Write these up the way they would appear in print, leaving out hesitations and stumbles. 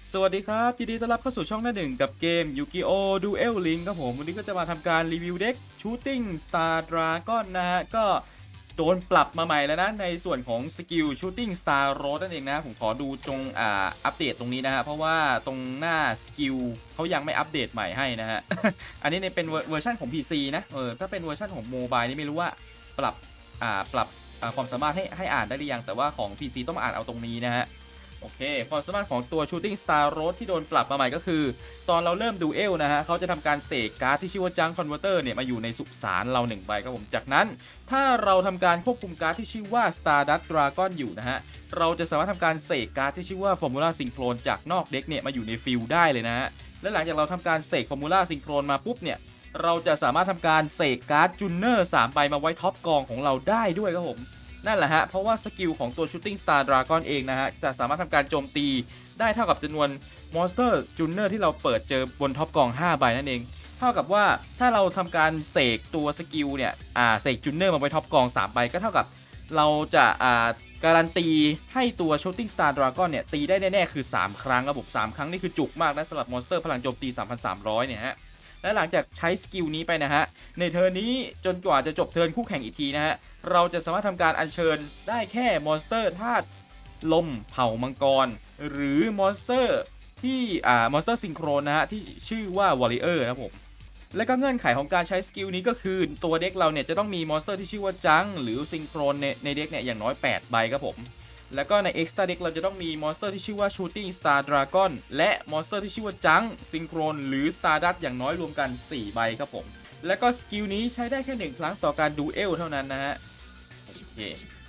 สวัสดีครับยินดีต้อนรับเข้าสู่ช่องหน้าหนึ่งกับเกม Yu-Gi-Oh! Duel Link ครับผมวันนี้ก็จะมาทำการรีวิวเด็ก Shooting Star Dragon นะฮะก็โดนปรับมาใหม่แล้วนะในส่วนของสกิล Shooting Star Road นั่นเองนะผมขอดูตรงอัปเดตตรงนี้นะฮะเพราะว่าตรงหน้าสกิลเขายังไม่อัปเดตใหม่ให้นะฮะ อันนี้เป็นเวอร์ชันของ PC นะถ้าเป็นเวอร์ชันของโมบายนี่ไม่รู้ว่าปรับปรับความสามารถให้อ่านได้หรือยังแต่ว่าของ PC ต้องมาอ่านเอาตรงนี้นะฮะโอเคความสามารถของตัว Shooting Star Road ที่โดนปรับมาใหม่ก็คือตอนเราเริ่มดูเอลนะฮะเขาจะทำการเสกการ์ดที่ชื่อว่า Junk Converter เนี่ยมาอยู่ในสุสานเรา1ใบครับผมจากนั้นถ้าเราทำการควบคุมการ์ดที่ชื่อว่า Stardust Dragon อยู่นะฮะเราจะสามารถทำการเสกการ์ดที่ชื่อว่า Formula Synchrone จากนอกเด็กเนี่ยมาอยู่ในฟิลด์ได้เลยนะฮะและหลังจากเราทำการเสก Formula Synchrone มาปุ๊บเนี่ยเราจะสามารถทำการเสกการ์ดจูเนอร์3ใบมาไว้ท็อปกองของเราได้ด้วยครับผมนั่นแหละฮะเพราะว่าสกิลของตัว Shooting Star Dragon เองนะฮะจะสามารถทำการโจมตีได้เท่ากับจำนวนมอนสเตอร์จูเนอร์ที่เราเปิดเจอบนท็อปกอง5ใบนั่นเองเท่ากับว่าถ้าเราทำการเสกตัวสกิลเนี่ยเสกจูเนอร์มาไว้ท็อปกอง3ใบก็เท่ากับเราจะการันตีให้ตัว Shooting Star Dragon เนี่ยตีได้แน่ๆคือ3ครั้งครับผม3ครั้งนี่คือจุกมากนะสำหรับมอนสเตอร์พลังโจมตี 3,300 เนี่ยฮะและหลังจากใช้สกิลนี้ไปนะฮะในเทิร์นนี้จนกว่าจะจบเทิร์นคู่แข่งอีกทีนะฮะเราจะสามารถทำการอัญเชิญได้แค่มอนสเตอร์ธาตุลมเผ่ามังกรหรือมอนสเตอร์ที่มอนสเตอร์ซิงโครนนะฮะที่ชื่อว่าวอริเออร์นะครับผมและก็เงื่อนไขของการใช้สกิลนี้ก็คือตัวเด็กเราเนี่ยจะต้องมีมอนสเตอร์ที่ชื่อว่าจังหรือซิงโครนในเด็กเนี่ยอย่างน้อย8ใบครับผมแล้วก็ใน Extra Deck เราจะต้องมีมอนสเตอร์ที่ชื่อว่า Shooting Star Dragon และมอนสเตอร์ที่ชื่อว่าจังซิงโครนหรือ Stardust อย่างน้อยรวมกัน4ใบครับผมแล้วก็สกิลนี้ใช้ได้แค่1ครั้งต่อการดูเอลเท่านั้นนะฮะโอเค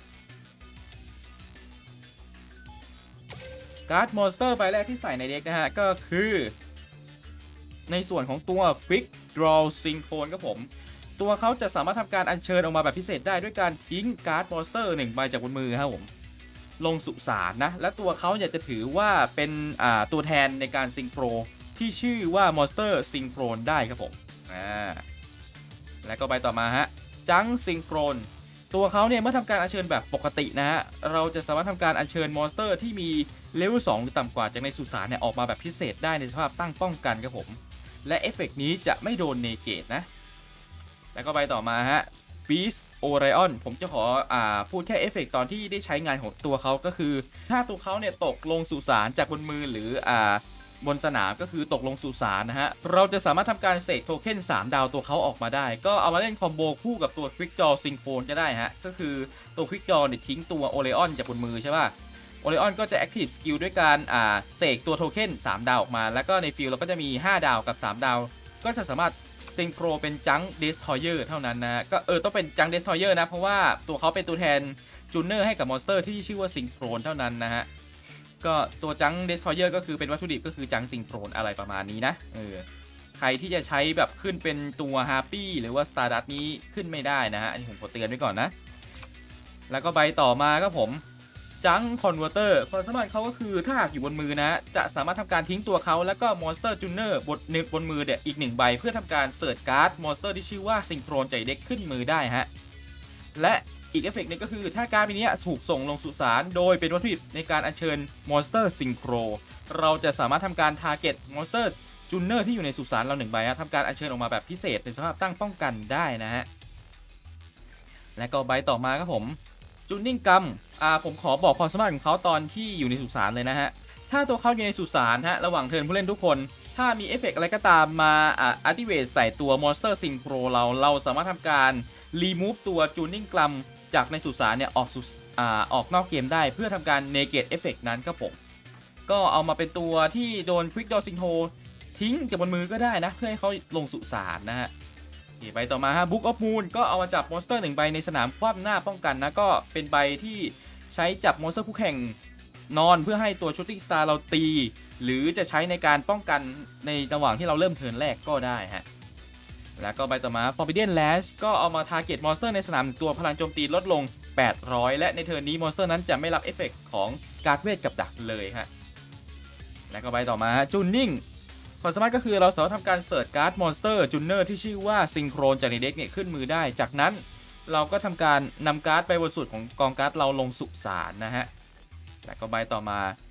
การ์ดมอนสเตอร์ใบแรกที่ใส่ในเด็กนะฮะก็คือในส่วนของตัว Quick Draw Synchrone ครับผมตัวเขาจะสามารถทำการอัญเชิญออกมาแบบพิเศษได้ด้วยการทิ้งการ์ดมอนสเตอร์1ใบจากบนมือครับผมลงสุสานนะและตัวเขาอยากจะถือว่าเป็นตัวแทนในการซิงโครที่ชื่อว่ามอนสเตอร์ซิงโครนได้ครับผมแล้วก็ใบต่อมาฮะจังซิงโครนตัวเขาเนี่ยเมื่อทำการอัญเชิญแบบปกตินะฮะเราจะสามารถทำการอัญเชิญมอนสเตอร์ที่มีเลเวล2หรือต่ำกว่าจากในสุสานเนี่ยออกมาแบบพิเศษได้ในสภาพตั้งป้องกันครับผมและเอฟเฟกต์นี้จะไม่โดนเนเกตนะแล้วก็ใบต่อมาฮะ Beast Orion ผมจะขอพูดแค่เอฟเฟกต์ตอนที่ได้ใช้งานของตัวเขาก็คือถ้าตัวเขาเนี่ยตกลงสุสานจากบนมือหรือบนสนามก็คือตกลงสุสานนะฮะเราจะสามารถทำการเสกโทเค็น3ดาวตัวเขาออกมาได้ก็เอามาเล่นคอมโบคู่กับตัว Quick Draw Synchrone ก็ได้ฮะก็คือตัว Quick Draw เนี่ยทิ้งตัว Orion จากบนมือใช่ป่ะ Orion ก็จะ Active Skill ด้วยการเสกตัวโทเค็น3ดาวออกมาแล้วก็ในฟิลเราก็จะมี5ดาวกับ3ดาวก็จะสามารถซิงโครเป็นจังเดสทอยเออร์เท่านั้นนะก็ต้องเป็นจังเดสทอยเออร์นะเพราะว่าตัวเขาเป็นตัวแทนจูเนอร์ให้กับมอนสเตอร์ที่ชื่อว่าซิงโครนเท่านั้นนะฮะก็ตัวจังเดสทอยเออร์ก็คือเป็นวัตถุดิบก็คือจังซิงโครนอะไรประมาณนี้นะใครที่จะใช้แบบขึ้นเป็นตัวฮาร์ปี้หรือว่าสตาร์ดัตนี้ขึ้นไม่ได้นะฮะอันนี้ผมขอเตือนไว้ก่อนนะแล้วก็ใบต่อมาครับผมจังคอนเวอร์เตอร์ความสามารถเขาก็คือถ้าหากอยู่บนมือนะจะสามารถทำการทิ้งตัวเขาแล้วก็มอนสเตอร์จูเนอร์บนมือเนี่ยอีก1ใบเพื่อทำการเสิร์ชการ์ดมอนสเตอร์ที่ชื่อว่าซิงโครนใจเด็กขึ้นมือได้ฮะและอีกเอฟเฟกต์นึงก็คือถ้าการ์ดนี้ถูกส่งลงสุสานโดยเป็นวัตถุดิบในการอัญเชิญมอนสเตอร์ซิงโครเราจะสามารถทำการทาร์เก็ตมอนสเตอร์จูเนอร์ที่อยู่ในสุสานเรา1ใบทำการอัญเชิญออกมาแบบพิเศษในสภาพตั้งป้องกันได้นะฮะและก็ใบต่อมาครับผมจูนนิ่งกัมผมขอบอกความสามารถของเขาตอนที่อยู่ในสุสานเลยนะฮะถ้าตัวเขาอยู่ในสุสานฮะระหว่างเทิร์นผู้เล่นทุกคนถ้ามีเอฟเฟกต์อะไรก็ตามมาอัลติเวตใส่ตัวมอนสเตอร์ซิงโครเราสามารถทำการรีมูฟตัวจูนนิ่งกัมจากในสุสานเนี่ยออกนอกเกมได้เพื่อทำการเนเกตเอฟเฟกต์นั้นครับผมก็เอามาเป็นตัวที่โดนควิกดอซิงโททิ้งจากบนมือก็ได้นะเพื่อให้เขาลงสุสานนะฮะใบต่อมาฮะ Book of Moon ก็เอามาจับมอนสเตอร์1ใบในสนามคว่ำหน้าป้องกันนะก็เป็นใบที่ใช้จับมอนสเตอร์คู่แข่งนอนเพื่อให้ตัว Shooting Star เราตีหรือจะใช้ในการป้องกันในระหว่างที่เราเริ่มเทิร์นแรกก็ได้ฮะแล้วก็ใบต่อมา Forbidden Lash ก็เอามาทาร์เก็ตมอนสเตอร์ในสนามตัวพลังโจมตีลดลง800และในเทิร์นนี้มอนสเตอร์นั้นจะไม่รับเอฟเฟกต์ของการ์ดเวทกับดักเลยฮะแล้วก็ใบต่อมาจูนนิ่งความสามารถก็คือเราสามารถทำการเสิร์ชการ์ดมอนสเตอร์จูเนอร์ที่ชื่อว่าซิงโครนจากในเด็กเนี่ยขึ้นมือได้จากนั้นเราก็ทำการนำการ์ดไปบนสุดของกองการ์ดเราลงสุสานนะฮะแล้วก็ใบต่อมา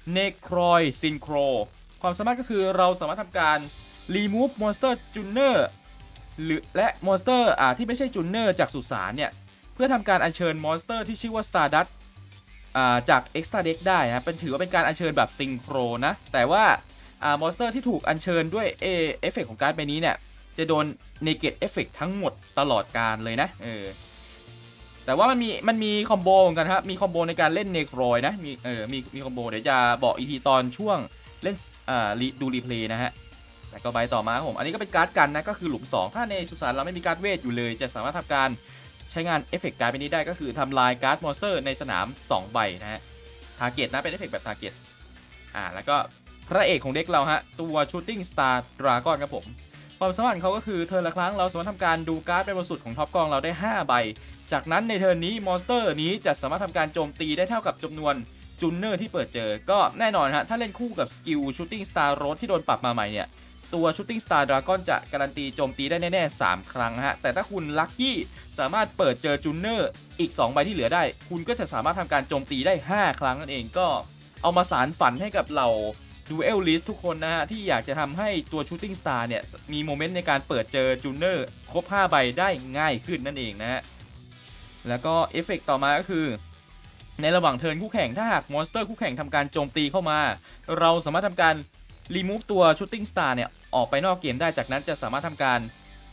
Necroid Synchro ความสามารถก็คือเราสามารถทำการ remove monster Junner หรือและ monster ที่ไม่ใช่ Junner จากสุสานเนี่ยเพื่อทำการอัญเชิญ monster ที่ชื่อว่า Stardust จาก Extra Deck ได้นะเป็นถือว่าเป็นการอัญเชิญแบบซิงโครนะแต่ว่ามอนสเตอร์ที่ถูกอัญเชิญด้วยเอฟเฟกต์ของการ์ดใบนี้เนี่ยจะโดน Negate Effect ทั้งหมดตลอดการเลยนะแต่ว่ามันมีคอมโบเหมือนกันครับมีคอมโบในการเล่นเนโครยนะมีคอมโบเดี๋ยวจะบอกอีกทีตอนช่วงเล่นดูรีเพลย์นะฮะแล้วก็ใบต่อมาผมอันนี้ก็เป็นการ์ดกันนะก็คือหลุม2ถ้าในสุสานเราไม่มีการ์ดเวทอยู่เลยจะสามารถทำการใช้งานเอฟเฟกต์การ์ดใบนี้ได้ก็คือทำลายการ์ดมอนสเตอร์ในสนาม2ใบนะฮะทาร์เก็ตนะเป็นเอฟเฟกต์แบบทาร์เก็ตแล้วก็พระเอกของเด็กเราฮะตัว Shooting Star Dragon ครับผมความสามารถของเขาก็คือเทิร์นละครั้งเราสามารถทำการดูการ์ดเป็นบนสุดของท็อปกองเราได้5ใบจากนั้นในเทิร์นนี้มอนสเตอร์นี้จะสามารถทำการโจมตีได้เท่ากับจำนวนจูเนอร์ที่เปิดเจอก็แน่นอนฮะถ้าเล่นคู่กับสกิล Shooting Star Road ที่โดนปรับมาใหม่เนี่ยตัว Shooting Star Dragon จะการันตีโจมตีได้แน่ๆ3ครั้งฮะแต่ถ้าคุณลัคกี้สามารถเปิดเจอจูเนอร์อีก2ใบที่เหลือได้คุณก็จะสามารถทำการโจมตีได้5ครั้งนั่นเองก็เอามาสารฝันให้กับเราDuel List ทุกคนนะฮะที่อยากจะทำให้ตัว Shooting Star เนี่ยมีโมเมนต์ในการเปิดเจอจูเนอร์ครบ5ใบได้ง่ายขึ้นนั่นเองนะฮะแล้วก็เอฟเฟกต์ต่อมาก็คือในระหว่างเทิร์นคู่แข่งถ้าหากมอนสเตอร์คู่แข่งทำการโจมตีเข้ามาเราสามารถทำการ remove ตัว Shooting Star เนี่ยออกไปนอกเกมได้จากนั้นจะสามารถทำการ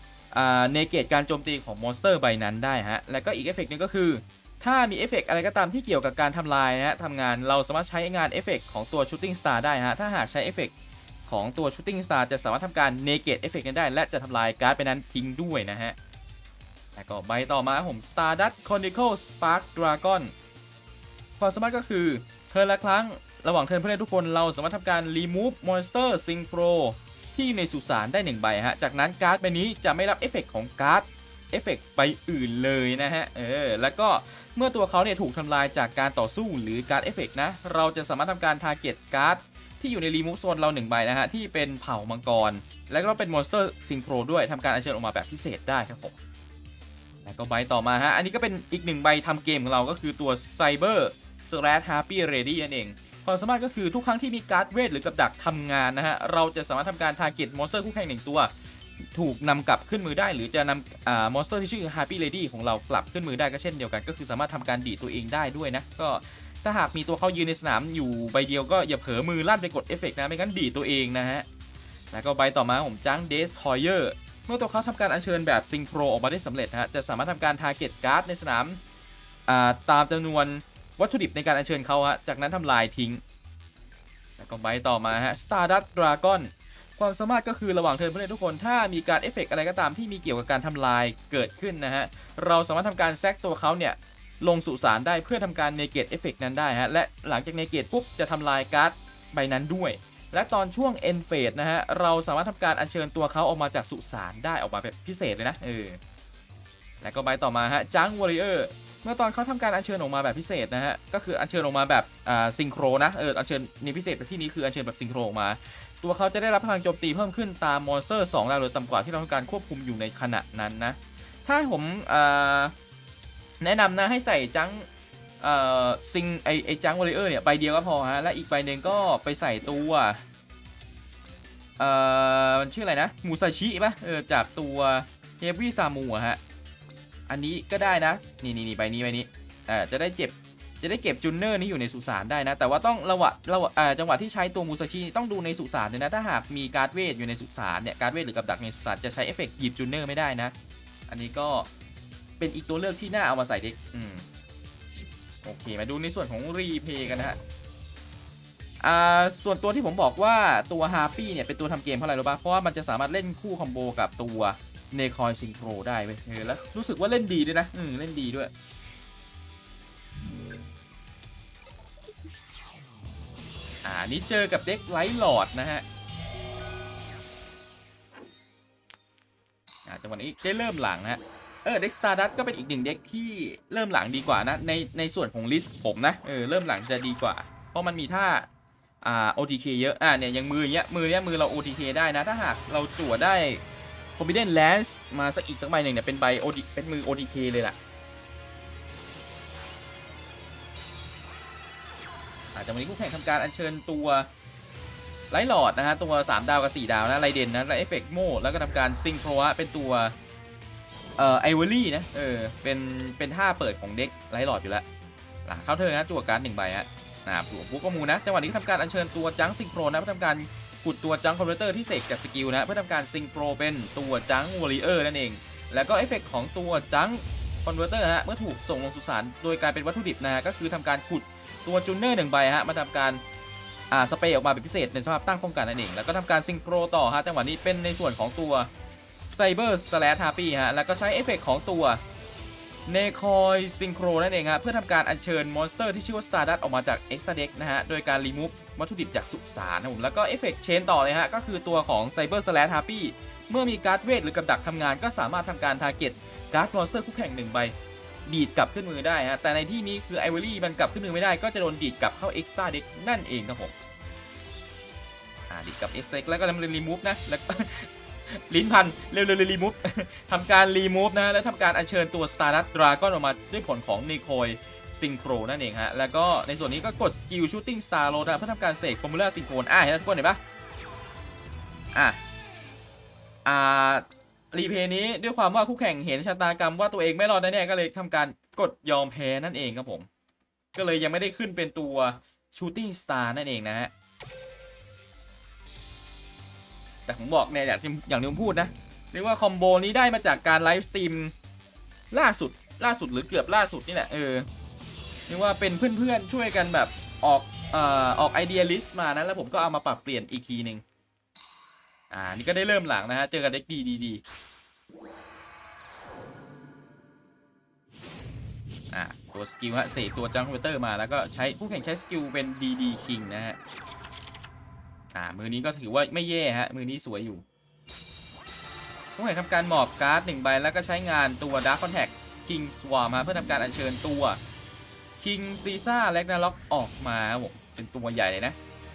negate การโจมตีของมอนสเตอร์ใบนั้นได้ฮะแล้วก็อีกเอฟเฟกต์นึงก็คือถ้ามีเอฟเฟกต์อะไรก็ตามที่เกี่ยวกับการทำลายนะฮะทำงานเราสามารถใช้งานเอฟเฟกต์ของตัว Shooting Star ได้ฮะถ้าหากใช้เอฟเฟกต์ของตัว Shooting Star จะสามารถทำการ negate เอฟเฟกต์นั้นได้และจะทำลายการ์ดไปนั้นทิ้งด้วยนะฮะแล้วก็ใบต่อมาผม Stardust Chronicle Spark Dragon ความสามารถก็คือเทิร์นละครั้งระหว่างเทิร์นผู้เล่นทุกคนเราสามารถทำการ remove monster synchro ที่ในสุสานได้1ใบฮะจากนั้นการ์ดใบนี้จะไม่รับเอฟเฟกต์ของการ์ดเอฟเฟกต์ใบอื่นเลยนะฮะแล้วก็เมื่อตัวเขาเนี่ยถูกทำลายจากการต่อสู้หรือการ์ดเอฟเฟกต์นะเราจะสามารถทำการ target การ์ดที่อยู่ในรีมูฟโซนเรา1ใบนะฮะที่เป็นเผ่ามังกรและก็เป็นมอนสเตอร์ซิงโครด้วยทำการอัญเชิญออกมาแบบพิเศษได้ครับผมแล้วก็ใบต่อมาฮะอันนี้ก็เป็นอีก1ใบทำเกมของเราก็คือตัว Cyber Happy Ready นั่นเองความสามารถก็คือทุกครั้งที่มีการ์ดเวทหรือกับดักทำงานนะฮะเราจะสามารถทำการ target มอนสเตอร์คู่แข่ง1ตัวถูกนำกลับขึ้นมือได้หรือจะนำมอนสเตอร์ที่ชื่อ Happy Lady ของเรากลับขึ้นมือได้ก็เช่นเดียวกันก็คือสามารถทำการดีดตัวเองได้ด้วยนะก็ถ้าหากมีตัวเขายืนในสนามอยู่ใบเดียวก็อย่าเผลอมือลั่นไปกดเอฟเฟกต์นะไม่งั้นดีดตัวเองนะฮะแล้วก็ใบต่อมาผมจัง Destroyer เมื่อตัวเขาทำการอัญเชิญแบบซิงโครออกมาได้สำเร็จฮะจะสามารถทำการ target การ์ดในสนามตามจำนวนวัตถุดิบในการอัญเชิญเขาฮะจากนั้นทำลายทิ้งแล้วก็ใบต่อมาฮะ Stardust Dragonความสามารถก็คือระหว่างเทิร์นผู้เล่นทุกคนถ้ามีการเอฟเฟกต์อะไรก็ตามที่มีเกี่ยวกับการทำลายเกิดขึ้นนะฮะเราสามารถทำการแซกตัวเขาเนี่ยลงสุสานได้เพื่อทำการเนเกตเอฟเฟกต์นั้นได้ฮะและหลังจากเนเกตปุ๊บจะทำลายการ์ดใบนั้นด้วยและตอนช่วง end phase นะฮะเราสามารถทำการอัญเชิญตัวเขาออกมาจากสุสานได้ออกมาแบบพิเศษเลยนะแล้วก็ใบต่อมาฮะจังวอริเออร์เมื่อตอนเขาทำการอัญเชิญออกมาแบบพิเศษนะฮะก็คืออัญเชิญออกมาแบบซิงโครนะอัญเชิญในพิเศษในที่นี้คืออัญเชิญแบบซิงโครออกมาตัวเขาจะได้รับพลังโจมตีเพิ่มขึ้นตามมอนสเตอร์2ระดับหรือต่ำกว่าที่เราต้องการควบคุมอยู่ในขณะนั้นนะถ้าผมแนะนำนะให้ใส่จังซิงไอจังวอริเออร์เนี่ยใบเดียวก็พอฮะและอีกใบหนึ่งก็ไปใส่ตัวมันชื่ออะไรนะมูซาชิป่ะจากตัวเฮฟวี่ซามูฮะอันนี้ก็ได้นะนี่ใบนี้จะได้เก็บจูเนอร์นี้อยู่ในสุสานได้นะแต่ว่าต้องจังหวะที่ใช้ตัวมูซาชิต้องดูในสุสานเลยนะถ้าหากมีการ์ดเวทอยู่ในสุสานเนี่ยการ์ดเวทหรือกับดักในสุสานจะใช้เอฟเฟกต์หยิบจูเนอร์ไม่ได้นะอันนี้ก็เป็นอีกตัวเลือกที่น่าเอามาใส่เด็กโอเคมาดูในส่วนของรีเพย์กันนะฮะส่วนตัวที่ผมบอกว่าตัวฮาร์ปี้เนี่ยเป็นตัวทำเกมเพราะอะไรรู้ป่ะเพราะว่ามันจะสามารถเล่นคู่คอมโบกับตัวเนคอยซิงโครได้เว้ยแล้วรู้สึกว่าเล่นดีด้วยนะเล่นดีด้วยนี่เจอกับเด็กไลท์หลอดนะฮะจังหวะนี้ได้เริ่มหลังนะฮะเด็ก Stardust ก็เป็นอีกหนึ่งเด็กที่เริ่มหลังดีกว่านะในส่วนของลิสต์ผมนะเริ่มหลังจะดีกว่าเพราะมันมีท่าOTK เยอะเนี่ยอย่างมือเนี้ยมือเรา OTK ได้นะถ้าหากเราจั่วได้ Forbidden Lance มาสักใบหนึ่งเนี่ยเป็นเป็นมือ OTK เลยล่ะจากวันนี้คู่แข่งทำการอัญเชิญตัวไลท์หลอดนะฮะตัว3 ดาวกับ4 ดาวนะไรเดนนะและเอฟเฟกต์โมแล้วก็ทำการซิงโครเป็นตัวไอวอรี่นะเป็นท่าเปิดของเด็กไลท์หลอดอยู่แล้วเข้าเทิร์นนะจั่วการ์ด1 ใบฮะตัวบุกก็มูนะจังหวะนี้ทำการอัญเชิญตัวจังซิงโครนะเพื่อทำการขุดตัวจังคอนเวอร์เตอร์ที่เสกกับสกิลนะเพื่อทำการซิงโครเป็นตัวจังวอริเออร์นั่นเองแล้วก็เอฟเฟกต์ของตัวจังคอนเวอร์เตอร์ฮะเมื่อถูกส่งลงสุสานโดยการเป็นวัตถุดิบนะก็คือทำการขุดตัวจูเนอร์1 ใบฮะมาทำการสเปรย์ออกมาเป็นพิเศษในสภาพตั้งป้องกันนั่นเองแล้วก็ทำการซิงโครต่อฮะจังหวะนี้เป็นในส่วนของตัวไซเบอร์สแลชฮาร์ปี้ฮะแล้วก็ใช้เอฟเฟกต์ของตัวเนคอยซิงโครนั่นเองฮะเพื่อทำการอัญเชิญมอนสเตอร์ที่ชื่อว่าสตาร์ดัสออกมาจากเอ็กซ์ตร้าเด็กนะฮะโดยการรีมูฟวัตถุดิบจากสุสานนะผมแล้วก็เอฟเฟกต์เชนต่อเลยฮะก็คือตัวของไซเบอร์สแลชฮาร์ปี้เมื่อมีการ์ดเวทหรือกับดักทำงานก็สามารถทำการทาร์เก็ตการ์ดมอนสเตอร์คู่แข่ง1 ใบดีดกลับขึ้นมือได้ฮะแต่ในที่นี้คือไอวอรี่มันกลับขึ้นมือไม่ได้ก็จะโดนดีดกลับเข้าเอ็กซ์ตร้าเด็กนั่นเองครับผมดีดกับเอ็กซ์ตร้าแล้วก็ทำรีมูฟนะแล้วลิ้นพันเร็วรีมูฟทำการรีมูฟนะแล้วทำการอัญเชิญตัว Stardust Dragon ออกมาด้วยผลของเนโคยซิงโครนั่นเองฮะแล้วก็ในส่วนนี้ก็กดสกิล Shooting Star Load เพื่อทำการเสก Formula ซิงโครเห็นไหมทุกคนเห็นปะรีเพย์นี้ด้วยความว่าคู่แข่งเห็นชะตากรรมว่าตัวเองไม่รอดแน่ๆก็เลยทำการกดยอมแพ้นั่นเองครับผมก็เลยยังไม่ได้ขึ้นเป็นตัว Shooting Star นั่นเองนะฮะแต่ผมบอกเนี่ยอย่างที่ผมพูดนะเรียกว่าคอมโบนี้ได้มาจากการไลฟ์สตรีมล่าสุดหรือเกือบล่าสุดนี่แหละเรียกว่าเป็นเพื่อนๆช่วยกันแบบออกไอเดียลิสต์มานะแล้วผมก็เอามาปรับเปลี่ยนอีกทีหนึ่งนี่ก็ได้เริ่มหลังนะฮะเจอกับเด็กดีตัวสกิลฮะเสกตัวจังคอนเวอร์เตอร์มาแล้วก็ใช้ผู้แข่งใช้สกิลเป็นดีคิงนะฮะมือนี้ก็ถือว่าไม่แย่ฮะมือนี้สวยอยู่ผู้แข่งทำการหมอบการ์ด1 ใบแล้วก็ใช้งานตัว Dark Contact King Swarm มาเพื่อทำการอัญเชิญตัว King Caesar Ragnarok ออกมาผมเป็นตัวใหญ่เลยนะ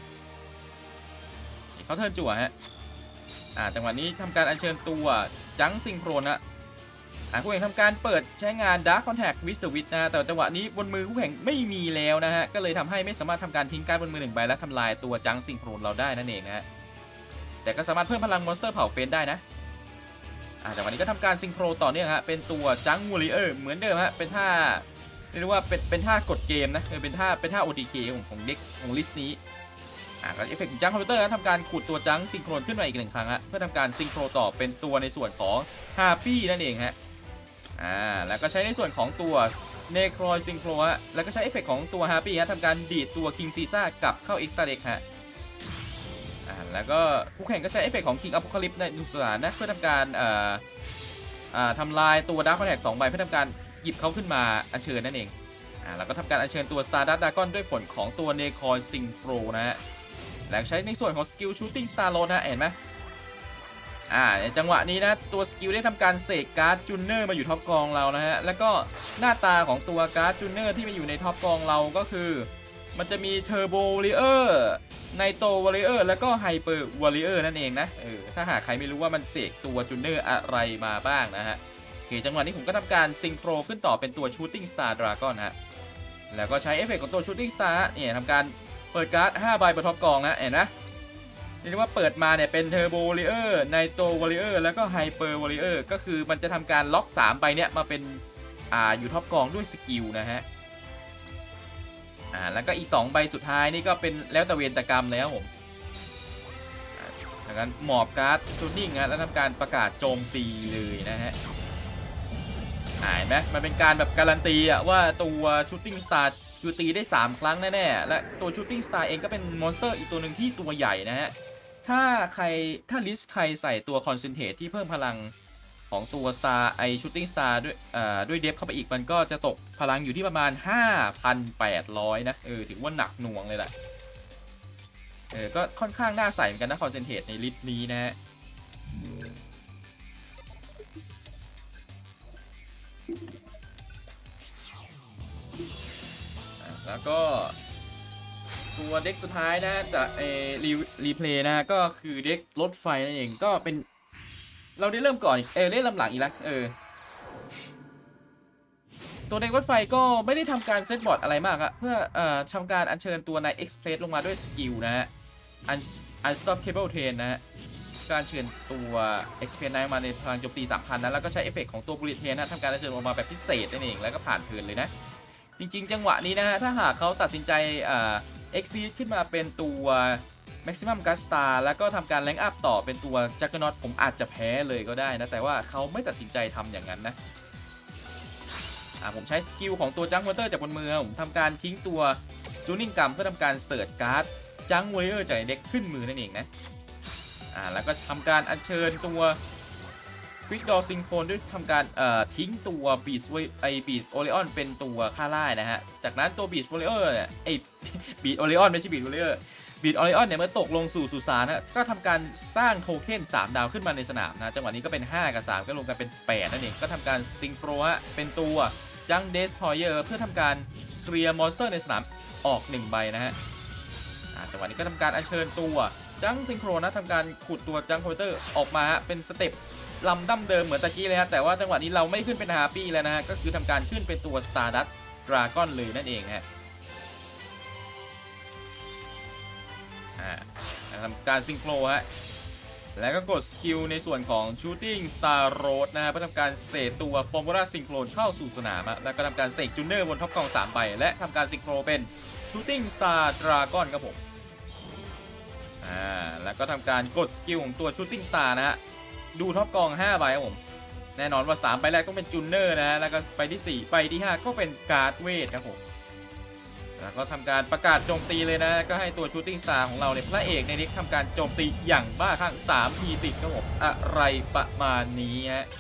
เขาเทิร์นจั่วฮะจังหวะนี้ทำการอัญเชิญตัวจังซิงโครนะคู่แข่งทำการเปิดใช้งาน Dark Contact with the Witch นะแต่จังหวะนี้บนมือคู่แข่งไม่มีแล้วนะฮะก็เลยทำให้ไม่สามารถทำการทิ้งการ์ดบนมือ1 ใบและทำลายตัวจังซิงโครเราได้นั่นเองนะฮะแต่ก็สามารถเพิ่มพลังมอนสเตอร์เผาเฟนได้นะจังหวะนี้ก็ทำการซิงโครต่อเนื่องฮะเป็นตัวจังวอริเออร์เหมือนเดิมฮะเป็นท่าเรียกว่าเป็นท่ากดเกมนะเป็นท่า OTK ของเด็กของลิสต์นี้ก็เอฟเฟกต์จังคอมพิวเตอร์ทำการขุดตัวจังซิงโครขึ้นมาอีก1 ครั้งฮะเพื่อทำการซิงโครต่อเป็นตัวในส่วนของฮาร์ปี้นั่นเองฮะแล้วก็ใช้ในส่วนของตัวเนโครซิงโครฮะแล้วก็ใช้เอฟเฟกต์ของตัวฮาร์ปี้ฮะทำการดีดตัวคิงซีซ่ากลับเข้าเอ็กซ์ตร้าเด็กฮะแล้วก็คู่แข่งก็ใช้เอฟเฟกต์ของคิงอพอคาลิปในดุสานนะเพื่อทำการทำลายตัวดาร์คคอนแทค2 ใบเพื่อทำการหยิบเขาขึ้นมาอัญเชิญนั่นเองแล้วก็ทำการอัญเชิญตัว Stardust Dragon ด้วยผลของตัวเนโครซิงโครนะฮะแล้วใช้ในส่วนของสกิล Shooting Star Load นะเห็นไหมในจังหวะนี้นะตัวสกิลได้ทำการเสกการ์ดจูเนอร์มาอยู่ท็อปกองเรานะฮะแล้วก็หน้าตาของตัวการ์ดจูเนอร์ที่มาอยู่ในท็อปกองเราก็คือมันจะมีเทอร์โบวอริเออร์ไนโตวอริเออร์แล้วก็ไฮเปอร์วอริเออร์นั่นเองนะถ้าหากใครไม่รู้ว่ามันเสกตัวจูเนอร์อะไรมาบ้างนะฮะจังหวะนี้ผมก็ทำการซิงโครขึ้นต่อเป็นตัว Shooting Star Dragon ฮะแล้วก็ใช้เอฟเฟกต์ของตัว Shooting Star เนี่ยทำการเปิดการ์ด5 ใบบนท็อปกองนะเห็นไหมเรียกว่าเปิดมาเนี่ยเป็นเทอร์โบวอริเออร์ไนโตวอริเออร์แล้วก็ไฮเปอร์วอริเออร์ก็คือมันจะทำการล็อก3 ใบเนี่ยมาเป็นอยู่ท็อปกองด้วยสกิลนะฮะแล้วก็อีก2 ใบสุดท้ายนี่ก็เป็นแล้วแต่เวรกรรมแล้วผมดังนั้นหมอบการ์ดชูตติ้งนะแล้วทำการประกาศโจมตีเลยนะฮะเห็นไหมมันเป็นการแบบการันตีว่าตัวชูตติ้งสตาร์คือตีได้3 ครั้งแน่ๆและตัวชูตติ้งสตาร์เองก็เป็นมอนสเตอร์อีกตัวหนึ่งที่ตัวใหญ่นะฮะถ้าลิสต์ใครใส่ตัวคอนเซนเทรตที่เพิ่มพลังของตัวสตาร์ชูตติ้งสตาร์ด้วยเดฟเข้าไปอีกมันก็จะตกพลังอยู่ที่ประมาณ 5,800 นะถือว่าหนักหน่วงเลยแหละก็ค่อนข้างน่าใส่เหมือนกันนะคอนเซนเทรตในลิสต์นี้นะฮะแล้วก็ตัวเด็กสุดท้ายนะจากรีเพลย์นะก็คือเด็กรถไฟนั่นเองก็เป็นเราได้เริ่มก่อนเล่นลำหลังอีกแล้วตัวเด็กรถไฟก็ไม่ได้ทำการเซตบอร์ดอะไรมากอะเพื่อทำการอัญเชิญตัวนายเอ็กซ์เพรสลงมาด้วยสกิลนะฮะUnstoppable Train นะฮะการเชิญตัวเอ็กซ์เพรสมาในพลังโจมตี 3,000 นะแล้วก็ใช้เอฟเฟกของตัวบุลเลตเทนนะทำการอัญเชิญออกมาแบบพิเศษนั่นเองแล้วก็ผ่านเทิร์นเลยนะจริงๆจังหวะนี้นะฮะถ้าหากเขาตัดสินใจExceed ขึ้นมาเป็นตัว Maximum Gas Star แล้วก็ทำการแรงอัพต่อเป็นตัว Juggernaut ผมอาจจะแพ้เลยก็ได้นะแต่ว่าเขาไม่ตัดสินใจทำอย่างนั้นนะผมใช้สกิลของตัวจังก์วอเตอร์จากบนมือผมทำการทิ้งตัวจูนิ่งกัมเพื่อทำการเสิร์ชการ์ดจังก์วอเตอร์จากเด็กขึ้นมือนั่นเองนะแล้วก็ทำการอัญเชิญตัวควิกดอซิงโครนด้วยทำการทิ้งตัวบีดโอเลออนเป็นตัวค่าไล่นะฮะจากนั้นตัวบีดโอเลอร์เนี่ยบีดโอเลออนไม่ใช่บีดโอเลอร์บีดโอเลออนเนี่ยเมื่อตกลงสู่สุสานนะก็ทำการสร้างโทเค็น3 ดาวขึ้นมาในสนามนะจังหวะนี้ก็เป็น5 กับ 3ก็รวมกันเป็น8นั่นเองก็ทำการซิงโครฮะเป็นตัวจังเดสทอยเออร์เพื่อทำการเคลียร์มอนสเตอร์ในสนามออก1 ใบนะฮะจังหวะนี้ก็ทำการอัญเชิญตัวจังซิงโครนะทำการขุดตัวจังคอมพิวเตอร์ออกมาเป็นสเต็ปลำดั้มเดิมเหมือนตะกี้เลยฮะแต่ว่าจังหวะนี้เราไม่ขึ้นเป็นฮาร์ปี้แล้วนะฮะก็คือทำการขึ้นเป็นตัว Stardust Dragon เลยนั่นเองฮะทำการซิงโครฮะแล้วก็กดสกิลในส่วนของ Shooting Star Road นะฮะเพื่อทำการเสกตัว Formula Synchron เข้าสู่สนามแล้วก็ทำการเสกจูเนอร์บนท็อปกอง3 ใบและทำการซิงโครเป็น Shooting Star Dragon ครับผมแล้วก็ทำการกดสกิลของตัว Shooting Star นะฮะดูท็อปกอง5 ใบครับผมแน่นอนว่า3 ใบแรกต้องเป็นจูเนอร์นะฮะแล้วก็ไปที่4 ใบที่ 5ก็เป็นการ์ดเวทครับผมแล้วก็ทำการประกาศโจมตีเลยนะก็ให้ตัวชูตติ้งสตาร์ของเราเนี่ยพระเอกในนี้ทำการโจมตีอย่างบ้าคลั่ง3 ทีติดครับผมอะไรประมาณนี้ฮะ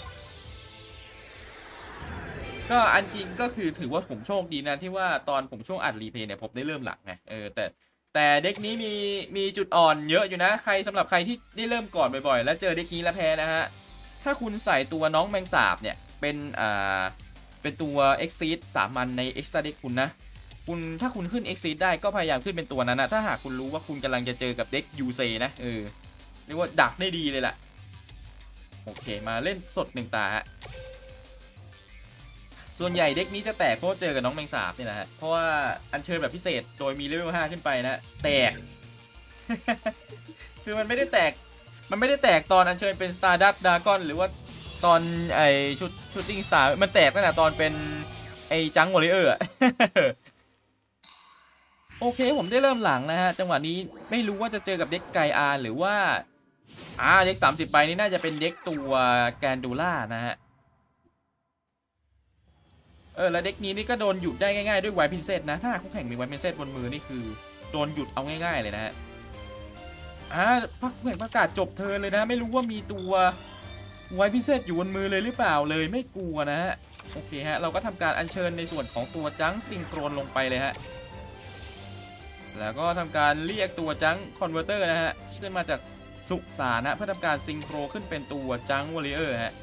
ก็อันจริงก็คือถือว่าผมโชคดีนะที่ว่าตอนผมช่วงอัดรีเพย์เนี่ยผมได้เริ่มหลักไงแต่เด็กนี้มีจุดอ่อนเยอะอยู่นะสำหรับใครที่ได้เริ่มก่อนบ่อยๆแล้วเจอเด็กนี้แล้วแพ้นะฮะถ้าคุณใส่ตัวน้องแมงสาบเนี่ยเป็นตัว Exceed สามัญใน Extra Deck คุณนะถ้าคุณขึ้น Exceed ได้ก็พยายามขึ้นเป็นตัวนั้นนะถ้าหากคุณรู้ว่าคุณกำลังจะเจอกับเด็กยูเซนะเรียกว่าดักได้ดีเลยล่ะโอเคมาเล่นสด1 ตาฮะส่วนใหญ่เด็กนี้จะแตกเพราะเจอกับน้องแมงสาบนี่แหละฮะเพราะว่าอัญเชิญแบบพิเศษโดยมีเลเวล 5ขึ้นไปนะแตก คือมันไม่ได้แตกตอนอัญเชิญเป็น Stardust Dragon หรือว่าตอนShooting Star มันแตกตั้งแต่ตอนเป็นจังวอริเออร์ โอเคผมได้เริ่มหลังนะฮะจังหวะนี้ไม่รู้ว่าจะเจอกับเด็กไกอาร์หรือว่าเด็ก30 ใบนี้น่าจะเป็นเด็กตัวแกนดูล่านะฮะแล้วเด็กนี้นี่ก็โดนหยุดได้ง่ายๆด้วยไวพินเซตนะถ้าคู่แข่งมีไวพินเซตบนมือนี่คือโดนหยุดเอาง่ายๆเลยนะฮะคู่แข่งประกาศจบเธอเลยนะไม่รู้ว่ามีตัวไวพินเซตอยู่บนมือเลยหรือเปล่าเลยไม่กลัวนะฮะโอเคฮะเราก็ทำการอัญเชิญในส่วนของตัวจังซิงโครนลงไปเลยฮะแล้วก็ทำการเรียกตัวจังคอนเวอร์เตอร์นะฮะขึ้นมาจากสุสานนะเพื่อทำการซิงโครขึ้นเป็นตัวจังวอริเออร์ฮะ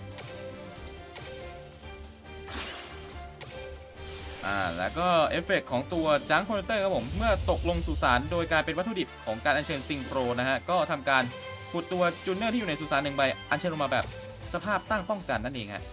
แล้วก็เอฟเฟกของตัวจังคอนเวอร์เตอร์ครับผมเมื่อตกลงสุสานโดยการเป็นวัตถุดิบของการอัญเชิญซิงโครนะฮะก็ทำการขุดตัวจูเนอร์ที่อยู่ในสุสาน1 ใบอัญเชิญลงมาแบบสภาพตั้งป้องกันนั่นเองฮะ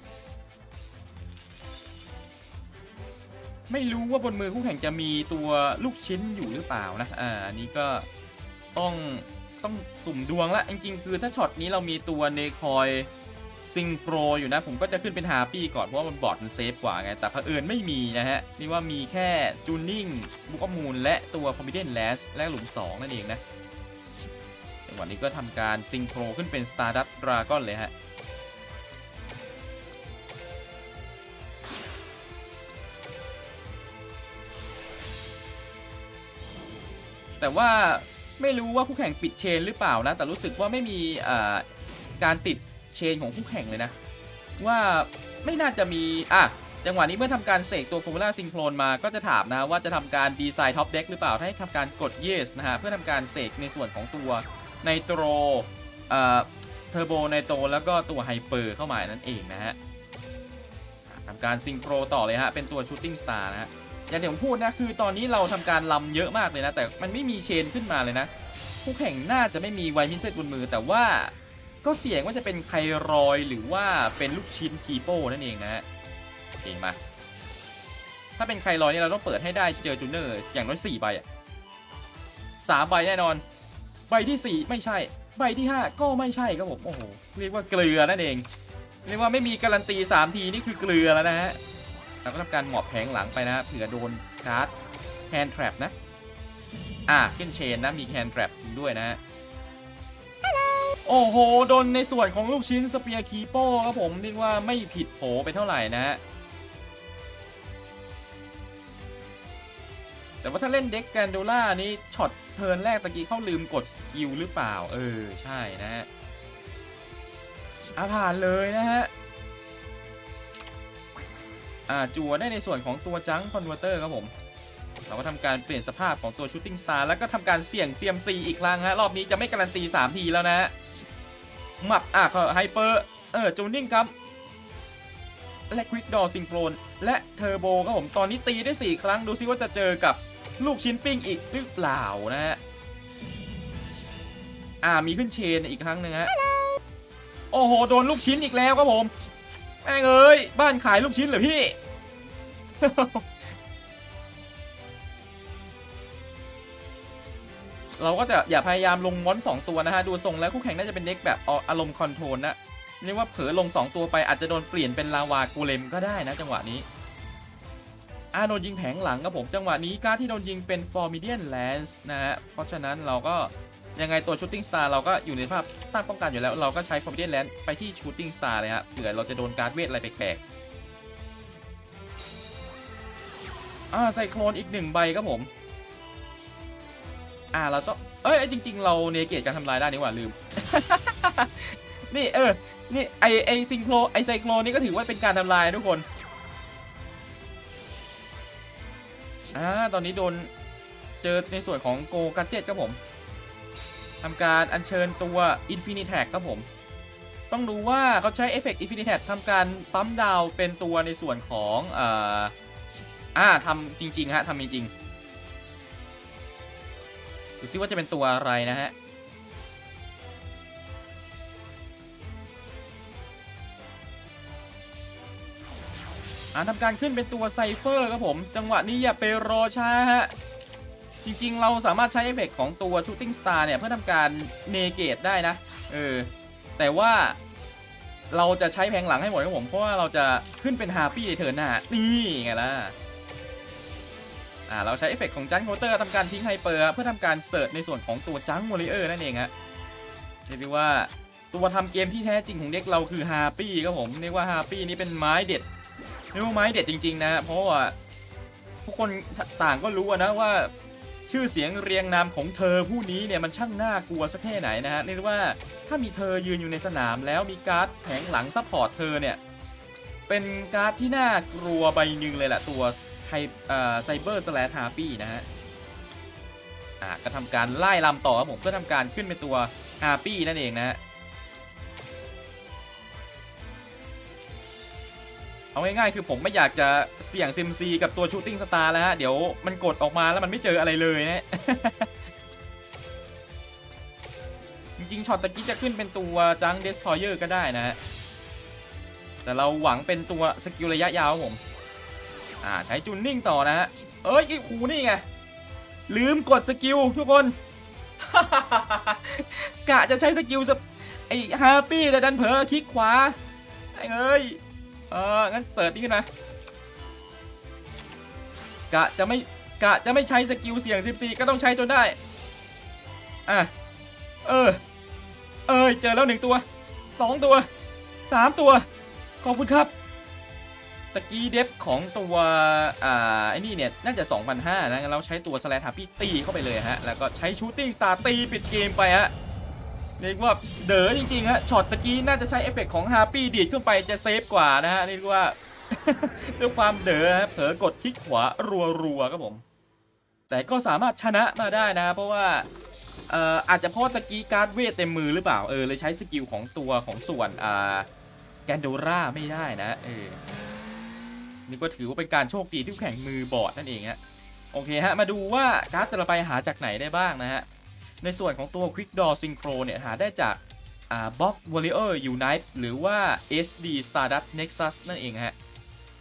ไม่รู้ว่าบนมือคู่แข่งจะมีตัวลูกชิ้นอยู่หรือเปล่านะอันนี้ก็ต้องสุ่มดวงละจริงๆคือถ้าช็อตนี้เรามีตัวเนคอยซิงโครอยู่นะผมก็จะขึ้นเป็นฮาร์ปี้ก่อนเพราะว่ามันบอร์ดมันเซฟกว่าไงแต่เผอิญไม่มีนะฮะนี่ว่ามีแค่จูนิ่งบุกมูลและตัวฟอร์มิเดนแลสและหลุม2นั่นเองนะจังหวะนี้ก็ทำการซิงโครขึ้นเป็น Stardust Dragon เลยฮะแต่ว่าไม่รู้ว่าคู่แข่งปิดเชนหรือเปล่านะแต่รู้สึกว่าไม่มีการติดเชนของคู่แข่งเลยนะว่าไม่น่าจะมีจังหวะนี้เมื่อทำการเสกตัว Formula Synchron มาก็จะถามนะว่าจะทำการดีไซน์ท็อปเด็กหรือเปล่าให้ทำการกด yes นะฮะเพื่อทำการเสกในส่วนของตัวไนโตรเทอร์โบไนโตรแล้วก็ตัวไฮเปอร์เข้ามานั่นเองนะฮะทำการซิงโครต่อเลยฮะเป็นตัว Shooting Star นะฮะอย่างที่ผมพูดนะคือตอนนี้เราทำการลำเยอะมากเลยนะแต่มันไม่มีเชนขึ้นมาเลยนะคู่แข่งน่าจะไม่มีไวมิเซตบนมือแต่ว่าก็เสี่ยงว่าจะเป็นไครอยหรือว่าเป็นลูกชิ้นคีโป้นั่นเองนะฮะเคมาถ้าเป็นไคลอยนี่เราต้องเปิดให้ได้เจอจูเนอร์อย่างน้อย4 ใบอะ3 ใบแน่นอนใบที่4ไม่ใช่ใบที่5ก็ไม่ใช่ครับผมโอ้โหเรียกว่าเกลือนั่นเองเรียกว่าไม่มีการันตี3 ทีนี่คือเกลือแล้วนะฮะเราก็ทำการหมอบแผงหลังไปนะเผื่อโดนการ์ดแฮนด์แทรปนะขึ้นเชนนะมีแฮนด์แทรปด้วยนะโอ้โหโดนในส่วนของลูกชิ้นสเปียร์คีโป้ครับผมเรียกว่าไม่ผิดโผไปเท่าไหร่นะฮะแต่ว่าถ้าเล่นเด็กแกนโดล่านี้ช็อตเทิร์นแรกตะกี้เขาลืมกดสกิลหรือเปล่าใช่นะฮะผ่านเลยนะฮะจั่วได้ในส่วนของตัวจังคอนเวอร์เตอร์ครับผมเราก็ทำการเปลี่ยนสภาพของตัวชูตติ้งสตาร์แล้วก็ทำการเสี่ยง CMC อีกครั้งฮะรอบนี้จะไม่การันตี3 ทีแล้วนะหมับไฮเปอร์จูนิ่งครับและควิกดอซิงโครนและเทอร์โบครับผมตอนนี้ตีได้4 ครั้งดูซิว่าจะเจอกับลูกชิ้นปิ้งอีกหรือเปล่านะฮะมีขึ้นเชนอีกครั้งหนึ่งฮะโอ้โหโดนลูกชิ้นอีกแล้วครับผมแม่งเอ้ยบ้านขายลูกชิ้นเหรอพี่ เราก็จะอย่าพยายามลงมอน2 ตัวนะฮะดูทรงแล้วคู่แข่งน่าจะเป็นเด็กแบบอารมณ์คอนโทรลนะเรียกว่าเผลอลง2 ตัวไปอาจจะโดนเปลี่ยนเป็นลาวากูเลมก็ได้นะจังหวะนี้โดนยิงแผงหลังครับผมจังหวะนี้การที่โดนยิงเป็นฟอร์มิเดียนแลนส์นะฮะเพราะฉะนั้นเราก็ยังไงตัวชูตติ้งสตาร์เราก็อยู่ในสภาพตั้งป้องกันอยู่แล้วเราก็ใช้ฟอร์มิเดียนแลนส์ไปที่ชูตติ้งสตาร์เลยฮะเผื่อเราจะโดนการ์ดเวทอะไรแปลกๆไซโคลนอีก1 ใบครับผมเราต้องจริงๆเราเนเกตการทำลายได้นี่หว่าลืม นี่นี่ไอซิงโครไซโคลนี่ก็ถือว่าเป็นการทำลายทุกคนตอนนี้โดนเจอในส่วนของโกกัจเจ็ตครับผมทำการอัญเชิญตัว Infinitag ครับผมต้องดูว่าเขาใช้เอฟเฟกต์ Infinitag ทำการปั๊มดาวเป็นตัวในส่วนของทำจริงๆฮะทำจริงๆดูซิว่าจะเป็นตัวอะไรนะฮะทำการขึ้นเป็นตัวไซเฟอร์ครับผมจังหวะนี้อย่าไปรอช้าฮะจริงๆเราสามารถใช้เอฟเฟกต์ของตัวชูตติ้งสตาร์เนี่ยเพื่อทำการเนเกตได้นะแต่ว่าเราจะใช้แผงหลังให้หมดครับผมเพราะว่าเราจะขึ้นเป็นฮาร์ปี้ในเทิร์นหน้านี่ไงล่ะเราใช้เอฟเฟกต์ของจังโคเตอร์ทำการทิ้งไฮเปอร์เพื่อทำการเสิร์ชในส่วนของตัวจังวอริเออร์นั่นเองฮะเรียกได้ว่าตัวทำเกมที่แท้จริงของเด็กเราคือฮาร์ปี้ครับผมเรียกว่าฮาร์ปี้นี้เป็นไม้เด็ดเรียกว่าไม้เด็ดจริงๆนะเพราะว่าทุกคนต่างก็รู้นะว่าชื่อเสียงเรียงนามของเธอผู้นี้เนี่ยมันช่างน่ากลัวสักแค่ไหนนะฮะเรียกว่าถ้ามีเธอยืนอยู่ในสนามแล้วมีการ์ดแผงหลังซัพพอร์ตเธอเนี่ยเป็นการ์ดที่น่ากลัวใบหนึ่งเลยแหละตัวไซเบอร์สแลชฮาร์ปี้นะฮะก็ทำการไล่ลำต่อครับผมเพื่อทำการขึ้นเป็นตัวฮาร์ปี้นั่นเองนะฮะเอาง่ายๆคือผมไม่อยากจะเสี่ยงซิมซีกับตัวชูตติ้งสตาร์แล้วฮะเดี๋ยวมันกดออกมาแล้วมันไม่เจออะไรเลยนะ จริงๆช็อตตะกี้จะขึ้นเป็นตัวจังเดสทรอยเออร์ก็ได้นะฮะแต่เราหวังเป็นตัวสกิลระยะยาวครับผมใช้จูนนิ่งต่อนะฮะคูนี่ไงลืมกดสกิลทุกคน กะจะใช้สกิลไอฮาร์ปี้แต่ดันเผลอคลิกขวางั้นเสิร์ชนี่ขึ้นมากะจะไม่ใช้สกิลเสี่ยง14ก็ต้องใช้จนได้เจอแล้ว1 ตัว2 ตัว3 ตัวขอบคุณครับตะกี้เดฟของตัวไอ้นี่เนี่ยน่าจะ 2,500 นะเราใช้ตัวสแลชฮาร์ปี้ตีเข้าไปเลยฮะแล้วก็ใช้ชูตติ้งสตาร์ตีปิดเกมไปฮะเรียกว่าเด๋อจริงๆฮะช็อตตะกี้น่าจะใช้เอฟเฟกต์ของฮาร์ปี้ดีดขึ้นไปจะเซฟกว่านะฮะเรียกว่า ด้วยความเด๋อเผลอกดคลิกขวารัวๆครับผมแต่ก็สามารถชนะมาได้นะเพราะว่าอาจจะเพราะตะกี้การ์ดเวทเต็มมือหรือเปล่าเลยใช้สกิลของตัวของส่วนแกนโดราไม่ได้นะนี่ก็ถือว่าเป็นการโชคดีที่แข่งมือบอดนั่นเองฮะโอเคฮะมาดูว่าการ์ดแต่ละใบหาจากไหนได้บ้างนะฮะในส่วนของตัว Quick Draw Synchro เนี่ยหาได้จากBox Warrior Unite หรือว่า SD Stardust Nexus นั่นเองฮะ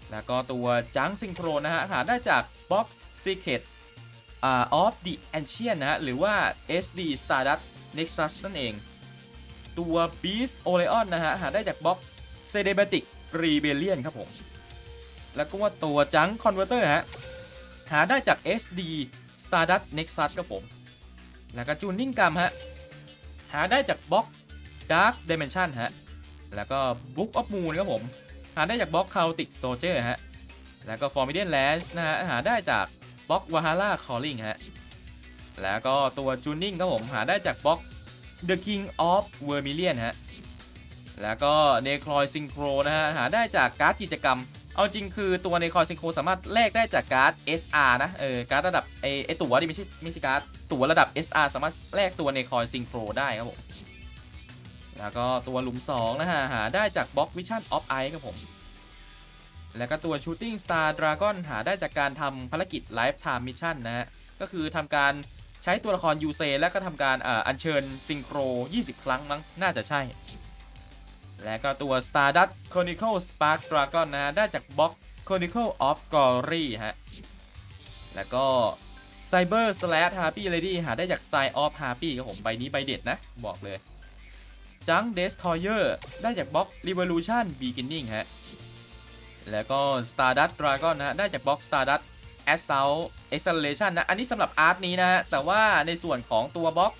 แล้วก็ตัวจังซิงโครนะฮะหาได้จากบล็อก Secret of the Ancient นะฮะหรือว่า SD Stardust Nexus นั่นเองตัว Beast Oleon นะฮะหาได้จากบล็อก Cinematic Rebellion ครับผมแล้วก็ว่าตัวจัง Converter ฮะหาได้จาก SD Stardust Nexus ครับผมแล้วก็จูนนิ่งกัมฮะหาได้จากบล็อก Dark Dimension ฮะแล้วก็ Book of Moon ครับผมหาได้จากบล็อก Chaotic Soldier ฮะแล้วก็ Forbidden Lands นะฮะหาได้จากบล็อก Valhalla Calling ฮะแล้วก็ตัวจูนนิ่งครับผมหาได้จากบล็อก The King of Vermilion ฮะแล้วก็ Necroid Synchro นะฮะหาได้จากการ์ดกิจกรรมเอาจริงคือตัว Necroid Synchro สามารถแลกได้จากการ์ด SR นะการ์ดระดับไอตั๋วที่ไม่ใช่การ์ดตั๋วระดับ SR สามารถแลกตัว Necroid Synchro ได้ครับผมแล้วก็ตัวหลุม2นะฮะหาได้จากบล็อก Vision of Ice ครับผมแล้วก็ตัว Shooting Star Dragon หาได้จากการทำภารกิจ Lifetime Mission นะฮะก็คือทำการใช้ตัวละครยูเซแล้วก็ทำการอัญเชิญซิงโคร20 ครั้งมั้งน่าจะใช่แล้วก็ตัว Stardust Chronicle Spark Dragon นะฮะได้จากบล็อก Chronicle of Glory ฮะแล้วก็ Cyber Slash Harpy Lady หาได้จาก Sign of Harpy ครับผมใบนี้ใบเด็ดนะบอกเลย Junk Destroyer ได้จากบล็อก Revolution Beginning ฮะแล้วก็ Stardust Dragon นะฮะได้จากบล็อก Stardust Assault Acceleration นะอันนี้สำหรับอาร์ตนี้นะฮะแต่ว่าในส่วนของตัวบล็อก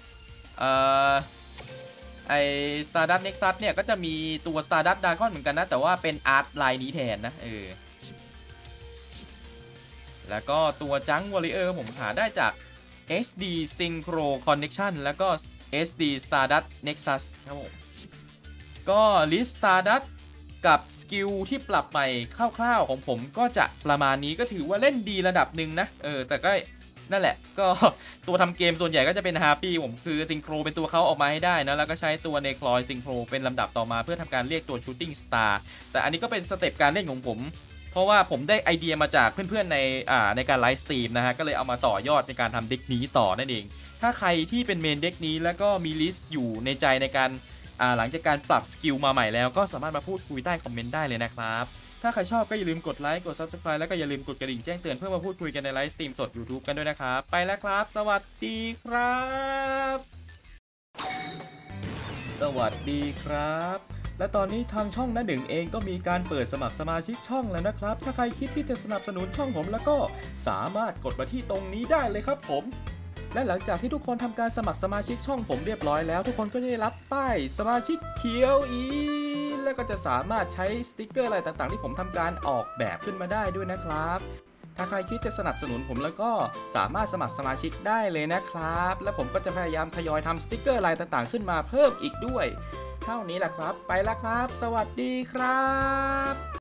ไอ Stardust Nexus เนี่ยก็จะมีตัว Stardust Dragon เหมือนกันนะแต่ว่าเป็นอาร์ตลายนี้แทนนะแล้วก็ตัว Junk Warrior ผมหาได้จาก SD Synchro Connection แล้วก็ SD Stardust Nexus ครับผมก็ List Stardust กับสกิลที่ปรับใหม่คร่าวๆของผมก็จะประมาณนี้ก็ถือว่าเล่นดีระดับหนึ่งนะแต่ก็นั่นแหละก็ตัวทำเกมส่วนใหญ่ก็จะเป็นฮาร์ปี้ผมคือซิงโครเป็นตัวเขาออกมาให้ได้นะแล้วก็ใช้ตัวเนคลอยซิงโครเป็นลำดับต่อมาเพื่อทำการเรียกตัวชูตติ้งสตาร์แต่อันนี้ก็เป็นสเต็ปการเล่นของผมเพราะว่าผมได้ไอเดียมาจากเพื่อนๆในการไลฟ์สตรีมนะฮะก็เลยเอามาต่อยอดในการทำเด็กนี้ต่อนั่นเองถ้าใครที่เป็นเมนเด็กนี้แล้วก็มีลิสต์อยู่ในใจในการหลังจากการปรับสกิลมาใหม่แล้วก็สามารถมาพูดคุยใต้คอมเมนต์ได้เลยนะครับถ้าใครชอบก็อย่าลืมกดไลค์กด Subscribe แล้วก็อย่าลืมกดกระดิ่งแจ้งเตือนเพื่อมาพูดคุยกันในไลฟ์สตรีมสด YouTube กันด้วยนะครับไปแล้วครับสวัสดีครับสวัสดีครับและตอนนี้ทางช่องน้าหนึ่งเองก็มีการเปิดสมัครสมาชิกช่องแล้วนะครับถ้าใครคิดที่จะสนับสนุนช่องผมแล้วก็สามารถกดมาที่ตรงนี้ได้เลยครับผมและหลังจากที่ทุกคนทำการสมัครสมาชิกช่องผมเรียบร้อยแล้วทุกคนก็จะได้รับป้ายสมาชิกเขียวแล้วก็จะสามารถใช้สติกเกอร์อะไรต่างๆที่ผมทำการออกแบบขึ้นมาได้ด้วยนะครับถ้าใครคิดจะสนับสนุนผมแล้วก็สามารถสมัครสมาชิกได้เลยนะครับและผมก็จะพยายามทยอยทำสติกเกอร์อะไรต่างๆขึ้นมาเพิ่มอีกด้วยเท่านี้แหละครับไปแล้วครับสวัสดีครับ